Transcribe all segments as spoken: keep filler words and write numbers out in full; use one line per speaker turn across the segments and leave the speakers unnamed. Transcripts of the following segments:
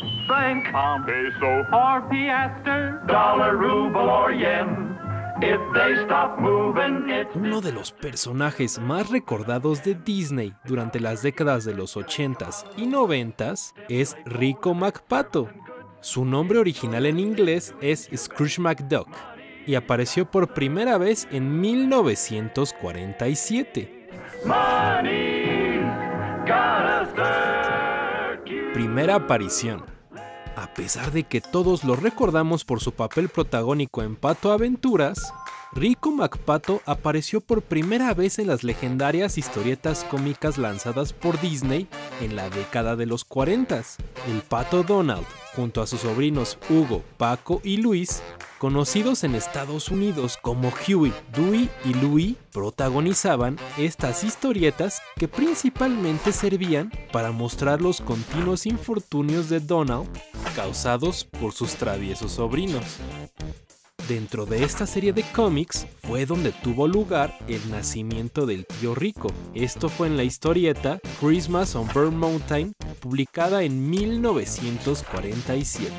franc, pound, peso, or piastre, dollar, ruble, or yen. If they stop moving, it's...
Uno de los personajes más recordados de Disney durante las décadas de los ochentas y noventas es Rico McPato. Su nombre original en inglés es Scrooge McDuck y apareció por primera vez en mil novecientos cuarenta y siete. Primera aparición. A pesar de que todos lo recordamos por su papel protagónico en Pato Aventuras, Rico McPato apareció por primera vez en las legendarias historietas cómicas lanzadas por Disney en la década de los cuarentas. El Pato Donald, junto a sus sobrinos Hugo, Paco y Luis, conocidos en Estados Unidos como Huey, Dewey y Louie, protagonizaban estas historietas que principalmente servían para mostrar los continuos infortunios de Donald causados por sus traviesos sobrinos. Dentro de esta serie de cómics fue donde tuvo lugar el nacimiento del tío Rico. Esto fue en la historieta Christmas on Bird Mountain, publicada en mil novecientos cuarenta y siete.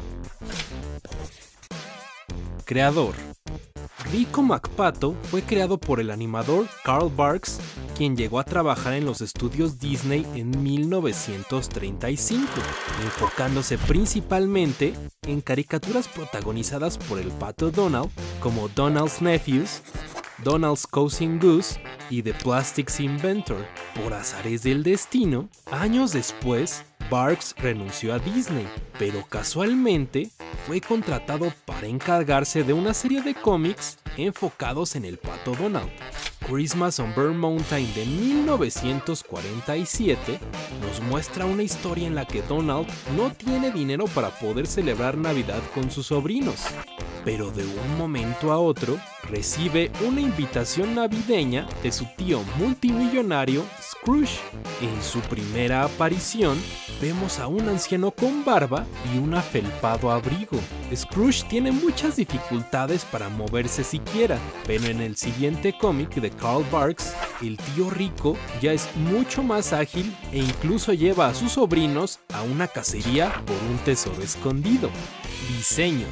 Creador. Rico McPato fue creado por el animador Carl Barks, quien llegó a trabajar en los estudios Disney en mil novecientos treinta y cinco, enfocándose principalmente en caricaturas protagonizadas por el Pato Donald, como Donald's Nephews, Donald's Cousin Goose y The Plastics Inventor. Por azares del destino, años después, Barks renunció a Disney, pero casualmente fue contratado para encargarse de una serie de cómics enfocados en el Pato Donald. Christmas on Bird Mountain de mil novecientos cuarenta y siete nos muestra una historia en la que Donald no tiene dinero para poder celebrar Navidad con sus sobrinos, pero de un momento a otro recibe una invitación navideña de su tío multimillonario Scrooge. En su primera aparición vemos a un anciano con barba y un afelpado abrigo. Scrooge tiene muchas dificultades para moverse siquiera, pero en el siguiente cómic de Carl Barks, el tío Rico ya es mucho más ágil e incluso lleva a sus sobrinos a una cacería por un tesoro escondido. Diseño.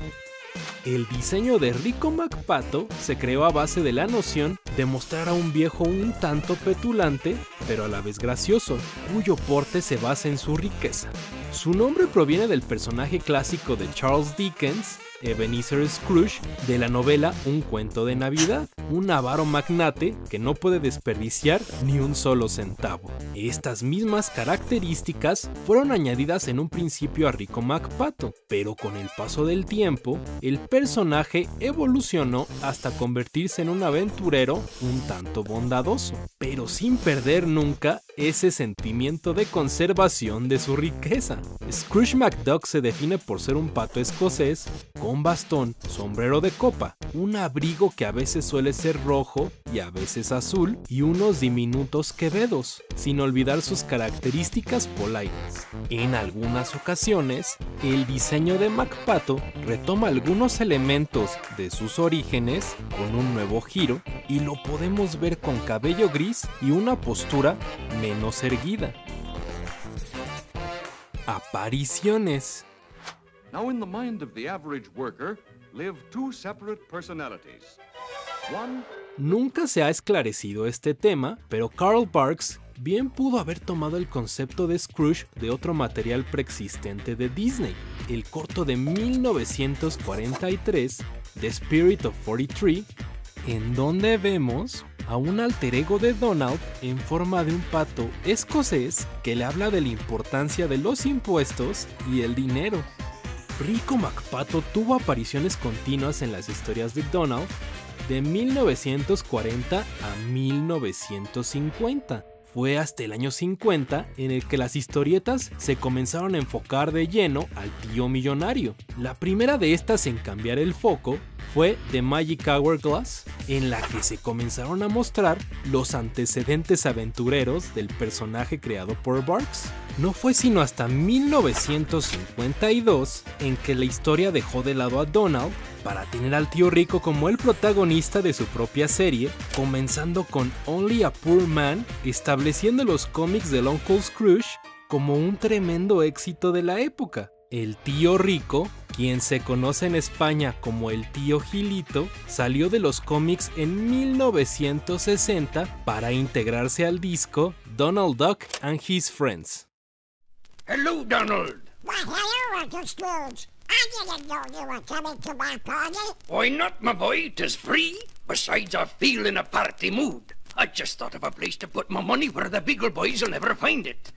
El diseño de Rico McPato se creó a base de la noción de mostrar a un viejo un tanto petulante, pero a la vez gracioso, cuyo porte se basa en su riqueza. Su nombre proviene del personaje clásico de Charles Dickens, Ebenezer Scrooge, de la novela Un cuento de Navidad, un avaro magnate que no puede desperdiciar ni un solo centavo. Estas mismas características fueron añadidas en un principio a Rico McPato, pero con el paso del tiempo, el personaje evolucionó hasta convertirse en un aventurero un tanto bondadoso, pero sin perder nunca ese sentimiento de conservación de su riqueza. Scrooge McDuck se define por ser un pato escocés con bastón, sombrero de copa, un abrigo que a veces suele ser rojo y a veces azul y unos diminutos quevedos, sin olvidar sus características polainas. En algunas ocasiones, el diseño de McPato retoma algunos elementos de sus orígenes con un nuevo giro y lo podemos ver con cabello gris y una postura menos erguida. Apariciones.
Now in the mind of the average worker live two separate personalities. One...
Nunca se ha esclarecido este tema, pero Carl Barks bien pudo haber tomado el concepto de Scrooge de otro material preexistente de Disney, el corto de mil novecientos cuarenta y tres, The Spirit of cuarenta y tres, en donde vemos a un alter ego de Donald en forma de un pato escocés que le habla de la importancia de los impuestos y el dinero. Rico McPato tuvo apariciones continuas en las historias de Donald de mil novecientos cuarenta a mil novecientos cincuenta. Fue hasta el año cincuenta en el que las historietas se comenzaron a enfocar de lleno al tío millonario. La primera de estas en cambiar el foco fue The Magic Hourglass, en la que se comenzaron a mostrar los antecedentes aventureros del personaje creado por Barks. No fue sino hasta mil novecientos cincuenta y dos en que la historia dejó de lado a Donald para tener al tío Rico como el protagonista de su propia serie, comenzando con Only a Poor Man, estableciendo los cómics del Uncle Scrooge como un tremendo éxito de la época. El tío rico, quien se conoce en España como el tío Gilito, salió de los cómics en mil novecientos sesenta para integrarse al disco Donald Duck and His Friends.
Hello, Donald.
Why, hello, Uncle Scrooge. I didn't know you were coming to my party.
Why not, my boy? 'Tis free. Besides, I feel in a party mood. I just thought of a place to put my money where the bigger boys will never find it.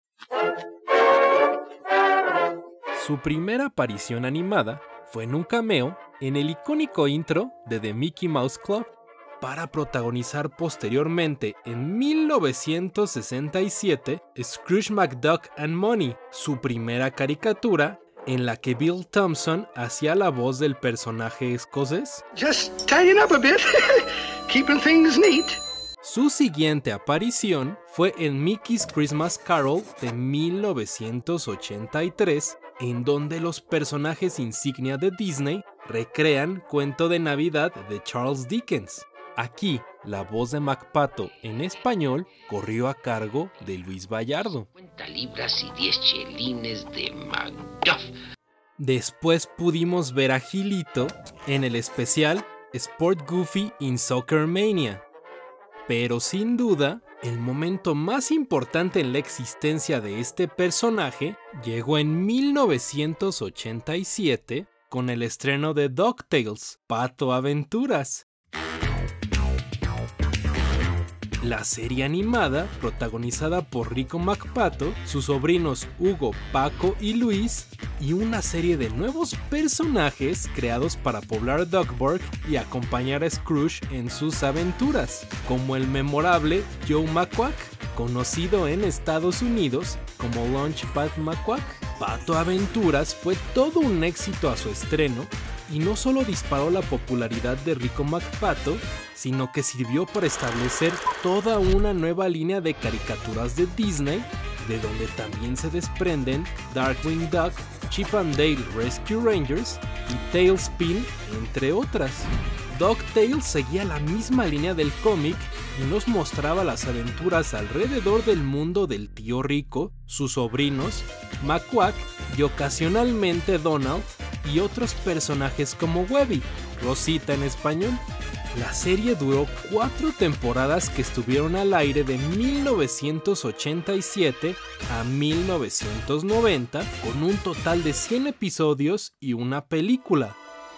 Su primera aparición animada fue en un cameo en el icónico intro de The Mickey Mouse Club, para protagonizar posteriormente en mil novecientos sesenta y siete Scrooge McDuck and Money, su primera caricatura en la que Bill Thompson hacía la voz del personaje escocés.
Just tying up a bit, keeping things neat.
Su siguiente aparición fue en Mickey's Christmas Carol de mil novecientos ochenta y tres, en donde los personajes insignia de Disney recrean Cuento de Navidad de Charles Dickens. Aquí, la voz de MacPato en español corrió a cargo de Luis Vallardo.
cincuenta libras y diez chelines de Macduff.
Después pudimos ver a Gilito en el especial Sport Goofy in Soccer Mania. Pero sin duda, el momento más importante en la existencia de este personaje llegó en mil novecientos ochenta y siete con el estreno de DuckTales, Pato Aventuras. La serie animada, protagonizada por Rico MacPato, sus sobrinos Hugo, Paco y Luis, y una serie de nuevos personajes creados para poblar Duckburg y acompañar a Scrooge en sus aventuras, como el memorable Joe McQuack, conocido en Estados Unidos como Launchpad McQuack. Pato Aventuras fue todo un éxito a su estreno, y no solo disparó la popularidad de Rico MacPato, sino que sirvió para establecer toda una nueva línea de caricaturas de Disney, de donde también se desprenden Darkwing Duck, Chip and Dale Rescue Rangers y Tailspin, entre otras. DuckTales seguía la misma línea del cómic y nos mostraba las aventuras alrededor del mundo del tío rico, sus sobrinos, McQuack y ocasionalmente Donald, y otros personajes como Webby, Rosita en español. La serie duró cuatro temporadas que estuvieron al aire de mil novecientos ochenta y siete a mil novecientos noventa, con un total de cien episodios y una película.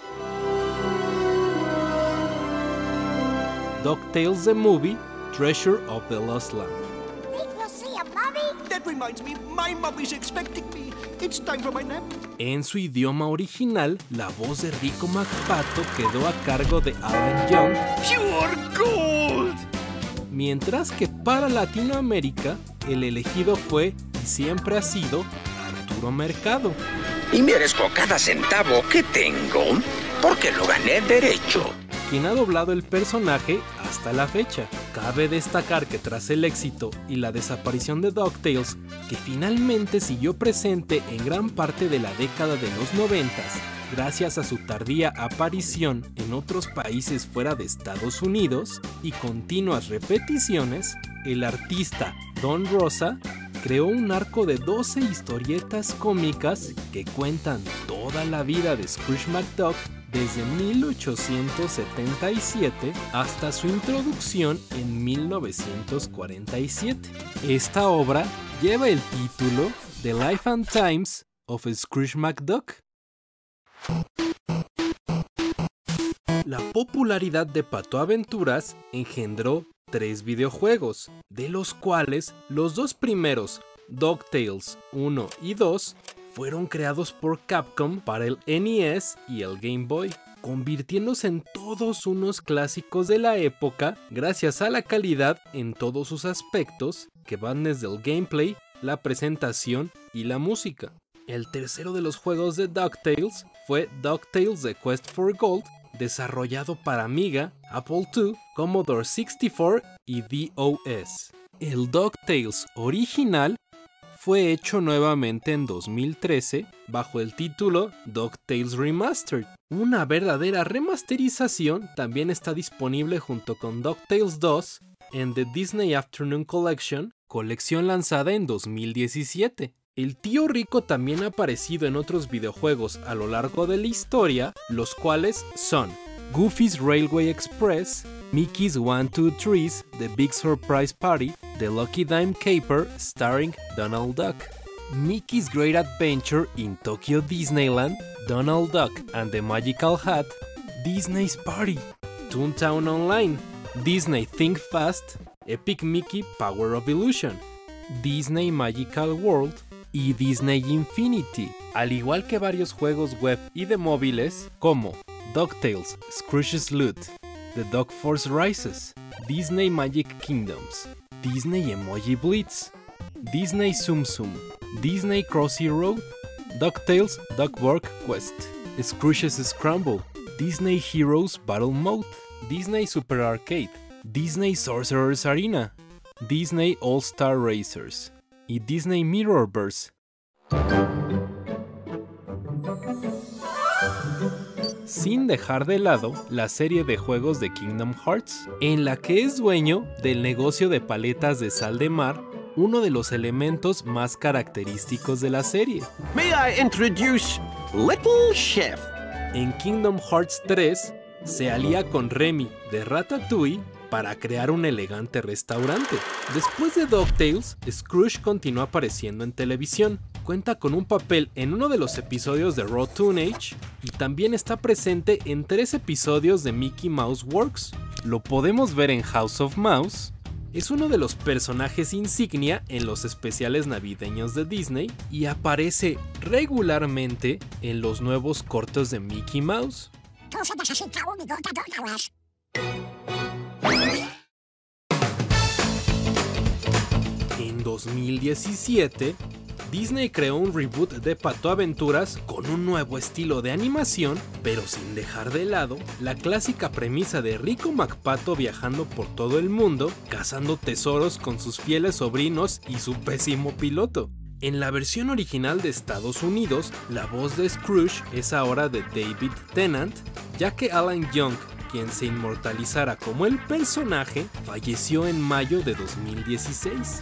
DuckTales The Movie, Treasure of the Lost Land.
Think we'll see a mummy?
That reminds me, my mummy's expecting me. It's time for my nap.
En su idioma original, la voz de Rico MacPato quedó a cargo de Alan Young,
Pure gold.
mientras que para Latinoamérica, el elegido fue y siempre ha sido Arturo Mercado.
Y merezco cada centavo que tengo porque lo gané derecho.
Quien ha doblado el personaje hasta la fecha. Cabe destacar que tras el éxito y la desaparición de DuckTales, que finalmente siguió presente en gran parte de la década de los noventas, gracias a su tardía aparición en otros países fuera de Estados Unidos y continuas repeticiones, el artista Don Rosa creó un arco de doce historietas cómicas que cuentan toda la vida de Scrooge McDuck desde mil ochocientos setenta y siete hasta su introducción en mil novecientos cuarenta y siete. Esta obra lleva el título The Life and Times of Scrooge McDuck. La popularidad de Pato Aventuras engendró tres videojuegos, de los cuales los dos primeros, DuckTales uno y dos, fueron creados por Capcom para el N E S y el Game Boy, convirtiéndose en todos unos clásicos de la época gracias a la calidad en todos sus aspectos, que van desde el gameplay, la presentación y la música. El tercero de los juegos de DuckTales fue DuckTales The Quest for Gold, desarrollado para Amiga, Apple dos, Commodore sesenta y cuatro y DOS. El DuckTales original fue hecho nuevamente en dos mil trece bajo el título DuckTales Remastered. Una verdadera remasterización también está disponible junto con DuckTales dos en The Disney Afternoon Collection, colección lanzada en dos mil diecisiete. El tío rico también ha aparecido en otros videojuegos a lo largo de la historia, los cuales son Goofy's Railway Express, Mickey's one two threes, The Big Surprise Party, The Lucky Dime Caper starring Donald Duck, Mickey's Great Adventure in Tokyo Disneyland, Donald Duck and the Magical Hat, Disney's Party, Toontown Online, Disney Think Fast, Epic Mickey Power of Illusion, Disney Magical World y Disney Infinity, al igual que varios juegos web y de móviles como DuckTales, Scrooge's Loot, The Duck Force Rises, Disney Magic Kingdoms, Disney Emoji Blitz, Disney Tsum Tsum, Disney Crossy Road, DuckTales Duckburg Quest, Scrooge's Scramble, Disney Heroes Battle Mode, Disney Super Arcade, Disney Sorcerer's Arena, Disney All-Star Racers y Disney Mirrorverse. Sin dejar de lado la serie de juegos de Kingdom Hearts, en la que es dueño del negocio de paletas de sal de mar, uno de los elementos más característicos de la serie.
May I introduce Little Chef?
En Kingdom Hearts tres, se alía con Remy de Ratatouille para crear un elegante restaurante. Después de DuckTales, Scrooge continuó apareciendo en televisión. Cuenta con un papel en uno de los episodios de Raw Toonage y también está presente en tres episodios de Mickey Mouse Works. Lo podemos ver en House of Mouse. Es uno de los personajes insignia en los especiales navideños de Disney y aparece regularmente en los nuevos cortos de Mickey Mouse. En dos mil diecisiete, Disney creó un reboot de Pato Aventuras con un nuevo estilo de animación, pero sin dejar de lado la clásica premisa de Rico McPato viajando por todo el mundo, cazando tesoros con sus fieles sobrinos y su pésimo piloto. En la versión original de Estados Unidos, la voz de Scrooge es ahora de David Tennant, ya que Alan Young, quien se inmortalizara como el personaje, falleció en mayo de dos mil dieciséis.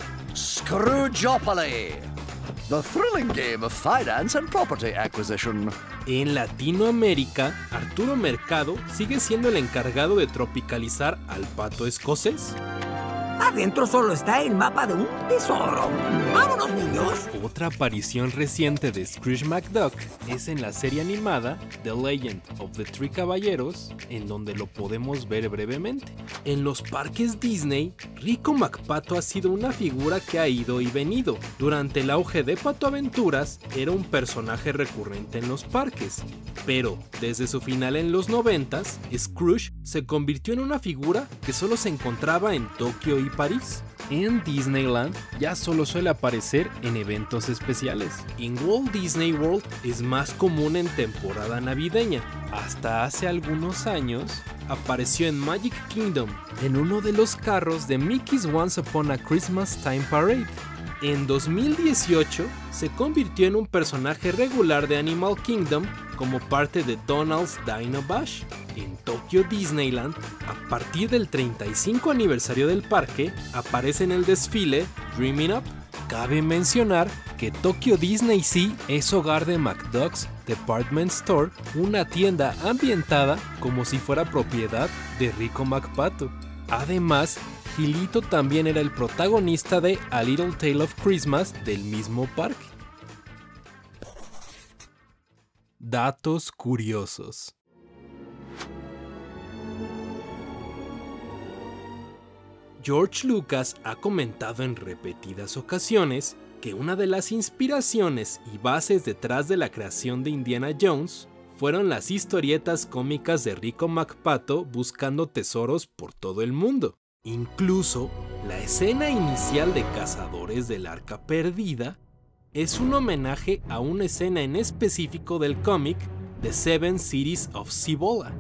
Scroogeopoly, the thrilling game of finance and property acquisition.
En Latinoamérica, Arturo Mercado sigue siendo el encargado de tropicalizar al pato escocés.
Adentro solo está el mapa de un tesoro. ¡Vámonos, niños!
Otra aparición reciente de Scrooge McDuck es en la serie animada The Legend of the Three Caballeros, en donde lo podemos ver brevemente. En los parques Disney, Rico McPato ha sido una figura que ha ido y venido. Durante el auge de Pato Aventuras, era un personaje recurrente en los parques. Pero, desde su final en los noventas, Scrooge se convirtió en una figura que solo se encontraba en Tokio y París. En Disneyland ya solo suele aparecer en eventos especiales. En Walt Disney World es más común en temporada navideña. Hasta hace algunos años apareció en Magic Kingdom, en uno de los carros de Mickey's Once Upon a Christmas Time Parade. En dos mil dieciocho se convirtió en un personaje regular de Animal Kingdom como parte de Donald's Dino Bash. En Tokyo Disneyland, a partir del treinta y cinco aniversario del parque, aparece en el desfile Dreaming Up. Cabe mencionar que Tokyo Disney Sea es hogar de McDuck's Department Store, una tienda ambientada como si fuera propiedad de Rico McPato. Además, Gilito también era el protagonista de A Little Tale of Christmas del mismo parque. Datos curiosos. George Lucas ha comentado en repetidas ocasiones que una de las inspiraciones y bases detrás de la creación de Indiana Jones fueron las historietas cómicas de Rico McPato buscando tesoros por todo el mundo. Incluso, la escena inicial de Cazadores del Arca Perdida es un homenaje a una escena en específico del cómic The Seven Cities of Cibola.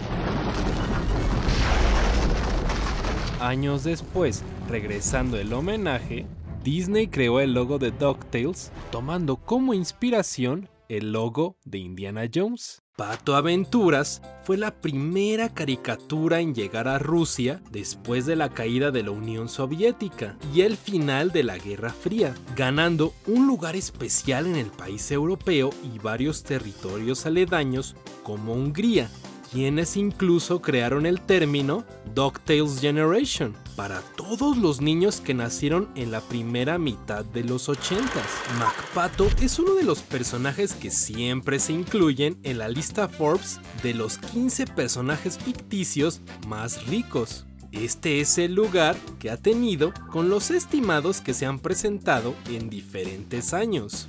Años después, regresando el homenaje, Disney creó el logo de DuckTales tomando como inspiración el logo de Indiana Jones. Pato Aventuras fue la primera caricatura en llegar a Rusia después de la caída de la Unión Soviética y el final de la Guerra Fría, ganando un lugar especial en el país europeo y varios territorios aledaños como Hungría, quienes incluso crearon el término DuckTales Generation para todos los niños que nacieron en la primera mitad de los ochentas. McPato es uno de los personajes que siempre se incluyen en la lista Forbes de los quince personajes ficticios más ricos. Este es el lugar que ha tenido con los estimados que se han presentado en diferentes años.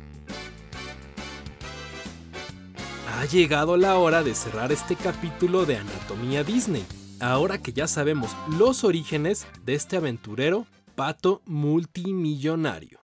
Ha llegado la hora de cerrar este capítulo de Anatomía Disney, ahora que ya sabemos los orígenes de este aventurero pato multimillonario.